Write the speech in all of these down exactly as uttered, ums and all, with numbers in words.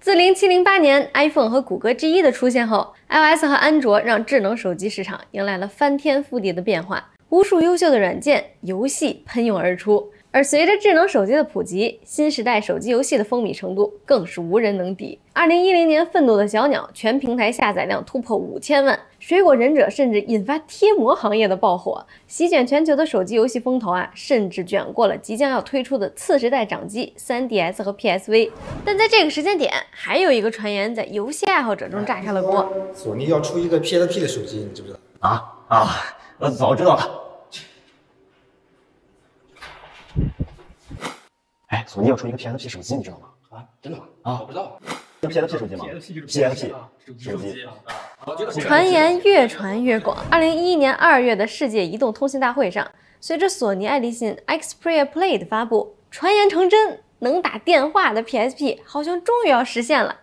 自零七零八年 iPhone 和谷歌 G 一 的出现后 ，iOS 和安卓让智能手机市场迎来了翻天覆地的变化，无数优秀的软件、游戏喷涌而出。而随着智能手机的普及，新时代手机游戏的风靡程度更是无人能敌。二零一零年，愤怒的小鸟全平台下载量突破五千万，水果忍者甚至引发贴膜行业的爆火，席卷全球的手机游戏风头啊，甚至卷过了即将要推出的次时代掌机 三 D S 和 P S V。但在这个时间点，还有一个传言在游戏爱好者中炸开了锅： 索尼要出一个 P S P 的手机，你知不知道？ 啊啊，我早知道了。 哎，索尼要出一个 P S P 手机，你知道吗？ 啊，真的吗？ 啊， 我不知道。 P S P 手机吗 ？P S P 手机。 传言越传越广。二零一一年二月的世界移动通信大会上，随着索尼爱立信 Xperia Play 的发布，传言成真，能打电话的 P S P 好像终于要实现了。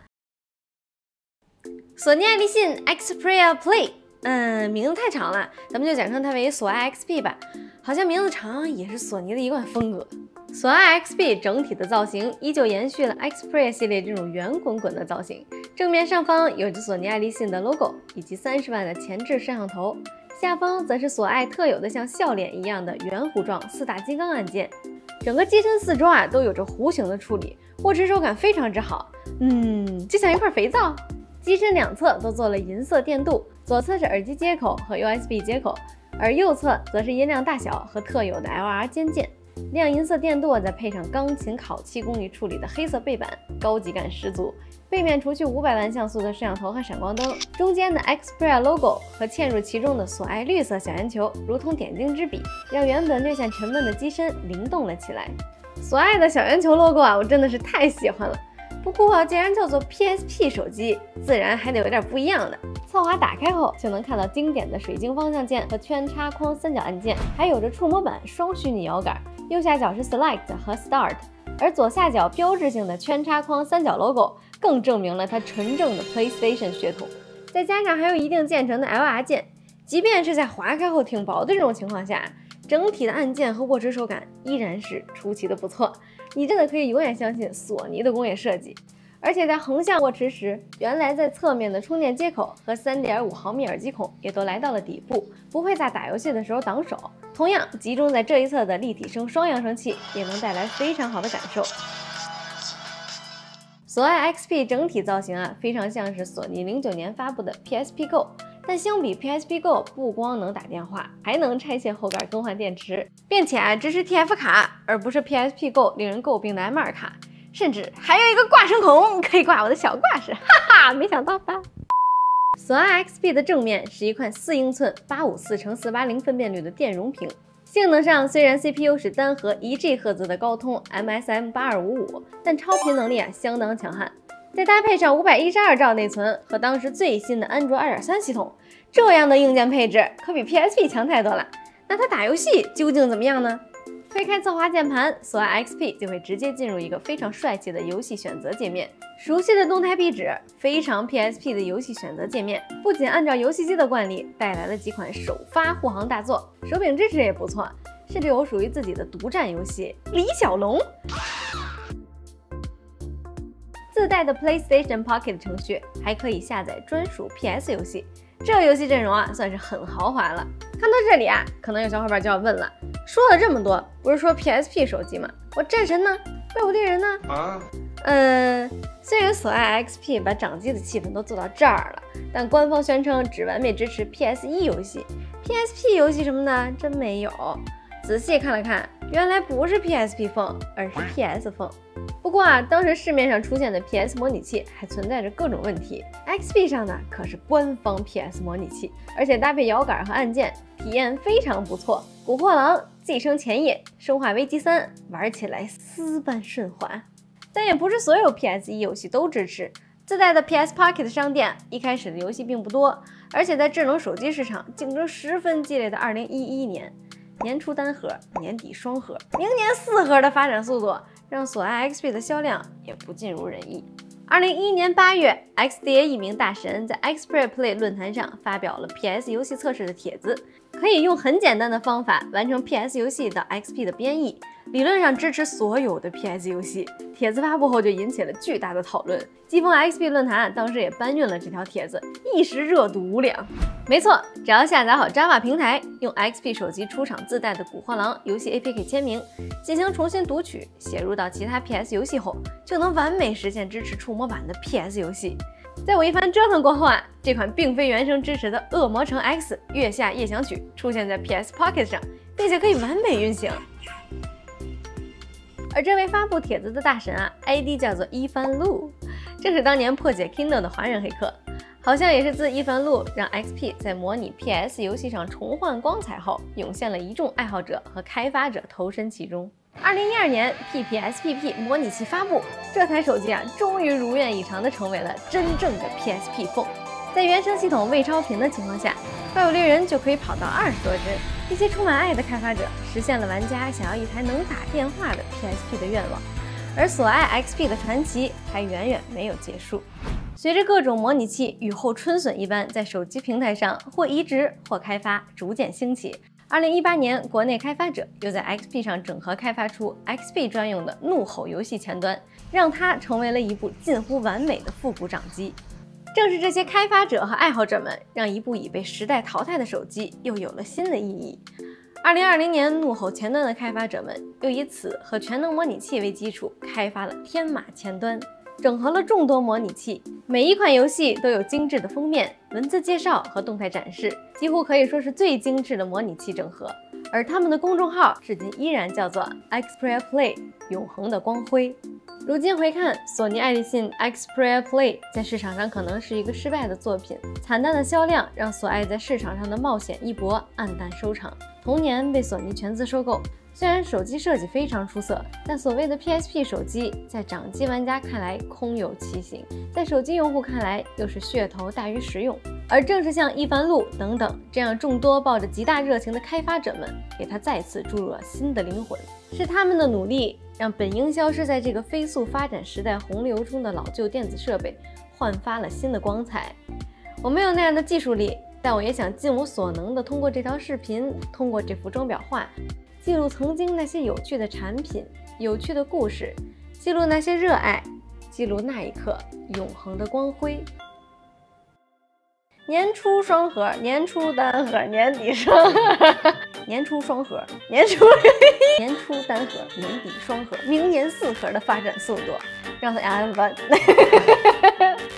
索尼爱立信 Xperia Play。 嗯，名字太长了，咱们就简称它为索爱 X P 吧。好像名字长也是索尼的一贯风格。索爱 X P 整体的造型依旧延续了 Xperia 系列这种圆滚滚的造型，正面上方有着索尼爱立信的 logo 以及三十万的前置摄像头，下方则是索爱特有的像笑脸一样的圆弧状四大金刚按键。整个机身四周啊都有着弧形的处理，握持手感非常之好，嗯，就像一块肥皂。机身两侧都做了银色电镀。 左侧是耳机接口和 U S B 接口，而右侧则是音量大小和特有的 L R 尖键。亮银色电镀再配上钢琴烤漆工艺处理的黑色背板，高级感十足。背面除去五百万像素的摄像头和闪光灯，中间的 Xperia logo 和嵌入其中的索爱绿色小圆球，如同点睛之笔，让原本略显沉闷的机身灵动了起来。索爱的小圆球 logo 啊，我真的是太喜欢了。 不过，既然叫做 P S P 手机，自然还得有点不一样的。侧滑打开后，就能看到经典的水晶方向键和圈叉框三角按键，还有着触摸板双虚拟摇杆。右下角是 Select 和 Start， 而左下角标志性的圈叉框三角 logo 更证明了它纯正的 PlayStation 血统。再加上还有一定渐层的 L R 键，即便是在划开后挺薄的这种情况下，整体的按键和握持手感依然是出奇的不错。 你真的可以永远相信索尼的工业设计，而且在横向握持时，原来在侧面的充电接口和 三点五毫米耳机孔也都来到了底部，不会在打游戏的时候挡手。同样，集中在这一侧的立体声双扬声器也能带来非常好的感受。索爱 X P 整体造型啊，非常像是索尼零九年发布的 P S P Go。 但相比 P S P Go， 不光能打电话，还能拆卸后盖更换电池，并且啊支持 T F 卡，而不是 P S P Go 令人诟病的 M 二 卡，甚至还有一个挂绳孔，可以挂我的小挂饰，哈哈，没想到吧？索爱 X P 的正面是一块四英寸八五四乘四八零分辨率的电容屏，性能上虽然 C P U 是单核一 G 赫兹的高通 M S M 八二五五，但超频能力啊相当强悍。 再搭配上五百一十二兆内存和当时最新的安卓 二点三 系统，这样的硬件配置可比 P S P 强太多了。那它打游戏究竟怎么样呢？推开侧滑键盘，索爱 X P 就会直接进入一个非常帅气的游戏选择界面。熟悉的动态壁纸，非常 P S P 的游戏选择界面，不仅按照游戏机的惯例带来了几款首发护航大作，手柄支持也不错，甚至有属于自己的独占游戏《李小龙》。 自带的 PlayStation Pocket 程序还可以下载专属 P S 游戏，这游戏阵容啊算是很豪华了。看到这里啊，可能有小伙伴就要问了，说了这么多，不是说 P S P 手机吗？我战神呢？怪物猎人呢？啊？嗯，虽然索爱 X P 把掌机的气氛都做到这儿了，但官方宣称只完美支持 P S 一 游戏 ，P S P 游戏什么的真没有。仔细看了看，原来不是 P S P 风，而是 P S 风。 不过啊，当时市面上出现的 P S 模拟器还存在着各种问题 ，X P 上呢可是官方 P S 模拟器，而且搭配摇杆和按键，体验非常不错。古惑狼、寄生前夜、生化危机三玩起来丝般顺滑。但也不是所有 P S 一 游戏都支持，自带的 P S Pocket 商店一开始的游戏并不多，而且在智能手机市场竞争十分激烈的二零一一年，年初单核，年底双核，明年四核的发展速度。 让索爱 X P 的销量也不尽如人意。二零一一年八月 ，X D A 一名大神在 Xperia Play 论坛上发表了 P S 游戏测试的帖子，可以用很简单的方法完成 P S 游戏到 X P 的编译， 理论上支持所有的 P S 游戏。帖子发布后就引起了巨大的讨论，季风 X P 论坛当时也搬运了这条帖子，一时热度无两。没错，只要下载好 Java 平台，用 X P 手机出厂自带的古惑狼游戏 A P K 签名，进行重新读取，写入到其他 P S 游戏后，就能完美实现支持触摸版的 P S 游戏。在我一番折腾过后啊，这款并非原生支持的《恶魔城 X 月下夜想曲》出现在 P S Pocket 上，并且可以完美运行。而这位发布帖子的大神啊 ，I D 叫做伊凡路，正是当年破解 Kindle 的华人黑客。好像也是自伊凡路让 X P 在模拟 P S 游戏上重焕光彩后，涌现了一众爱好者和开发者投身其中。二零一二年 P P S P P 模拟器发布，这台手机啊，终于如愿以偿地成为了真正的 P S P Phone。在原生系统未超频的情况下，怪物猎人就可以跑到二十多帧。一些充满爱的开发者实现了玩家想要一台能打电话的 P S P 的愿望，而索爱 X P 的传奇还远远没有结束。随着各种模拟器雨后春笋一般在手机平台上或移植或开发逐渐兴起，二零一八年国内开发者又在 X P 上整合开发出 X P 专用的怒吼游戏前端，让它成为了一部近乎完美的复古掌机。正是这些开发者和爱好者们，让一部已被时代淘汰的手机又有了新的意义。二零二零年，怒吼前端的开发者们又以此和全能模拟器为基础，开发了天马前端，整合了众多模拟器，每一款游戏都有精致的封面、文字介绍和动态展示，几乎可以说是最精致的模拟器整合。而他们的公众号至今依然叫做 Xperia Play 永恒的光辉。如今回看，索尼爱立信 Xperia Play 在市场上可能是一个失败的作品，惨淡的销量让索爱在市场上的冒险一搏黯淡收场，同年被索尼全资收购。虽然手机设计非常出色，但所谓的 P S P 手机在掌机玩家看来空有其形，在手机用户看来又是噱头大于实用。而正是像伊凡路等等这样众多抱着极大热情的开发者们，给它再次注入了新的灵魂。是他们的努力，让本应消失在这个飞速发展时代洪流中的老旧电子设备焕发了新的光彩。我没有那样的技术力，但我也想尽我所能的通过这条视频，通过这幅钟表画，记录曾经那些有趣的产品、有趣的故事，记录那些热爱，记录那一刻永恒的光辉。年初双核，年初单核，年底双核，年初双核，年初年初单核，年底双核，明年四核的发展速度，让大家完。